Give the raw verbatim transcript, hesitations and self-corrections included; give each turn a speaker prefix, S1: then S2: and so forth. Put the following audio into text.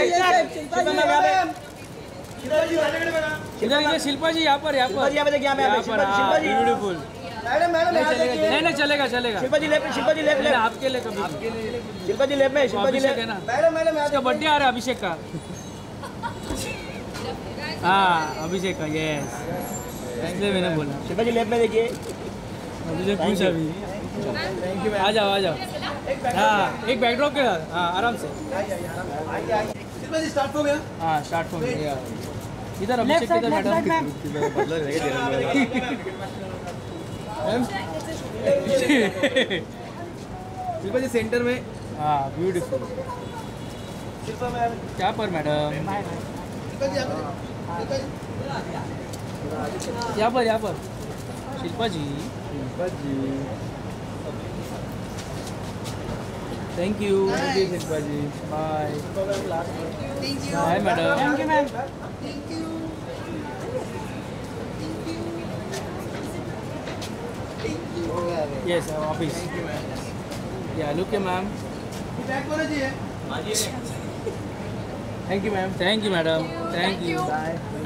S1: इधर ये शिल्पा जी यहाँ पर यहाँ पर
S2: यहाँ पे यहाँ पे Shilpa ji
S1: beautiful.
S2: Madam madam
S1: नहीं नहीं चलेगा चलेगा।
S2: Shilpa ji left Shilpa ji left left
S1: आपके लिए कभी
S2: शिल्पा जी लेफ्ट में शिल्पा जी लेफ्ट
S1: है ना।
S2: मैडम मैडम
S1: इसका बर्थडे आ रहा है अभिषेक का। हाँ अभिषेक का यस, इसलिए मैंने बोला।
S2: शिल्पा जी लेफ्ट में देखिए।
S1: अभिषेक पूछा अभी। Thank you. आ जाओ आ जाओ। हाँ एक बैकड्रॉप के साथ। हाँ आराम से।
S2: शिल्पा जी स्टार्ट हो गया।
S1: हाँ स्टार्ट हो गया। इधर अभिषेक किधर मैडम?
S2: शिल्पा जी सेंटर में।
S1: हाँ ब्यूटीफुल।
S2: शिल्पा मैम
S1: क्या पर मैडम? यहाँ पर यहाँ पर Shilpa ji.
S2: Shilpa ji
S1: thank you
S2: Shilpa ji
S1: bye
S2: thank
S1: bye madam.
S2: Thank you ma'am
S1: yes office. या look ma'am.
S2: Thank you ma'am
S1: thank you madam. Thank you. Bye.